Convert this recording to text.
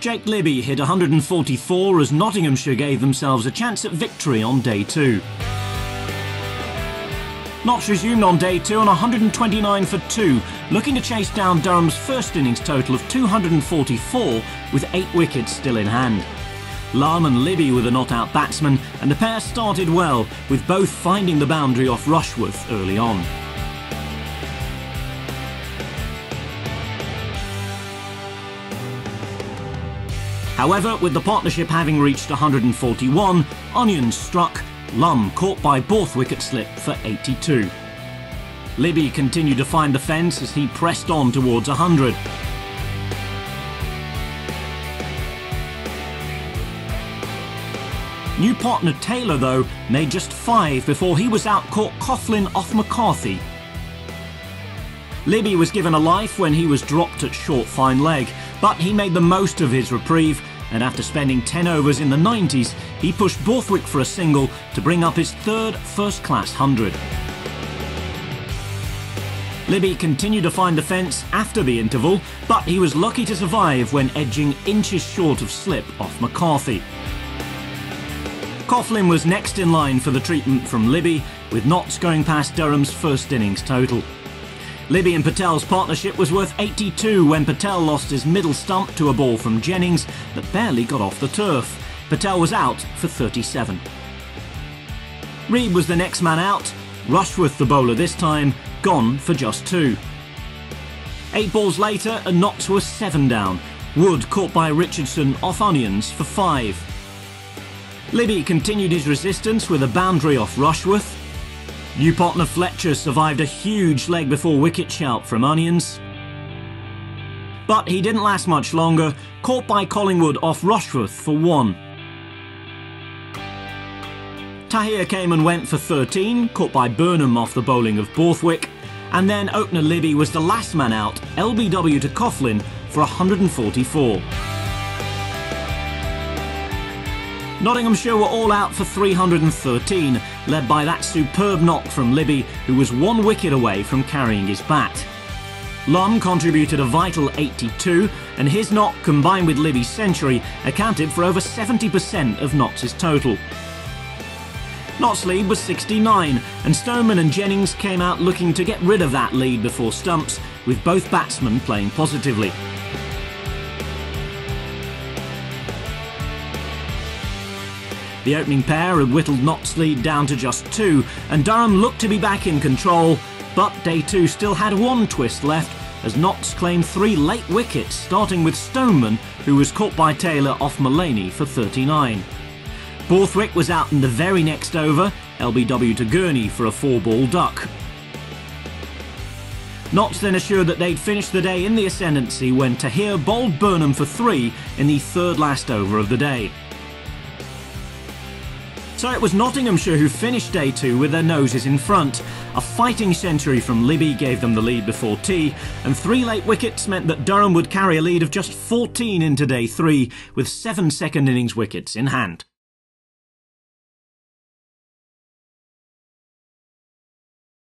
Jake Libby hit 144 as Nottinghamshire gave themselves a chance at victory on day 2. Notts resumed on day 2 on 129 for 2, looking to chase down Durham's first innings total of 244 with 8 wickets still in hand. Lum and Libby were the not-out batsmen, and the pair started well, with both finding the boundary off Rushworth early on. However, with the partnership having reached 141, onions struck, Lum caught by Borth wicket slip for 82. Libby continued to find the fence as he pressed on towards 100. New partner Taylor, though, made just 5 before he was out-caught Coughlin off McCarthy. Libby was given a life when he was dropped at short fine leg, but he made the most of his reprieve, and after spending 10 overs in the 90s, he pushed Borthwick for a single to bring up his 3rd first-class 100. Libby continued to find the fence after the interval, but he was lucky to survive when edging inches short of slip off McCarthy. Coughlin was next in line for the treatment from Libby, with Notts going past Durham's first innings total. Libby and Patel's partnership was worth 82 when Patel lost his middle stump to a ball from Jennings that barely got off the turf. Patel was out for 37. Reed was the next man out, Rushworth the bowler this time, gone for just 2. 8 balls later and Notts were 7 down, Wood caught by Richardson off onions for 5. Libby continued his resistance with a boundary off Rushworth. New partner Fletcher survived a huge leg before wicket shout from onions. But he didn't last much longer, caught by Collingwood off Rushworth for 1. Tahir came and went for 13, caught by Burnham off the bowling of Borthwick, and then opener Libby was the last man out, LBW to Coughlin for 144. Nottinghamshire were all out for 313, led by that superb knock from Libby, who was 1 wicket away from carrying his bat. Lum contributed a vital 82, and his knock, combined with Libby's century, accounted for over 70% of Notts' total. Notts' lead was 69, and Stoneman and Jennings came out looking to get rid of that lead before stumps, with both batsmen playing positively. The opening pair had whittled Notts' lead down to just 2, and Durham looked to be back in control, but day 2 still had 1 twist left as Notts claimed 3 late wickets, starting with Stoneman, who was caught by Taylor off Mullaney for 39. Borthwick was out in the very next over, LBW to Gurney for a 4-ball duck. Notts then assured that they'd finished the day in the ascendancy when Tahir bowled Burnham for 3 in the 3rd last over of the day. So it was Nottinghamshire who finished day 2 with their noses in front. A fighting century from Libby gave them the lead before tea, and 3 late wickets meant that Durham would carry a lead of just 14 into day 3, with 7 second innings wickets in hand.